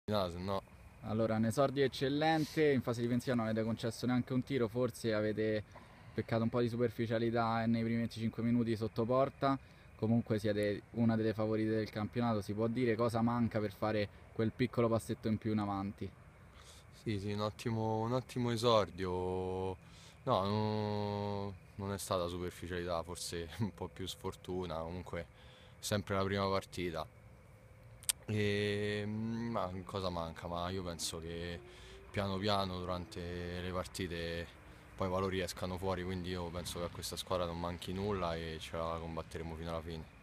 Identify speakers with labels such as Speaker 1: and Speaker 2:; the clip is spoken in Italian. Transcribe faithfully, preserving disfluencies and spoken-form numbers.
Speaker 1: No, se no.
Speaker 2: Allora, un esordio eccellente, in fase difensiva non avete concesso neanche un tiro, forse avete peccato un po' di superficialità nei primi venticinque minuti sotto porta, comunque siete una delle favorite del campionato, si può dire. Cosa manca per fare quel piccolo passetto in più in avanti?
Speaker 1: Sì, sì, un ottimo, un ottimo esordio. No, no, non è stata superficialità, forse un po' più sfortuna, comunque sempre la prima partita. E, mm, ma cosa manca? Ma io penso che piano piano durante le partite poi i valori escano fuori, quindi io penso che a questa squadra non manchi nulla e ce la combatteremo fino alla fine.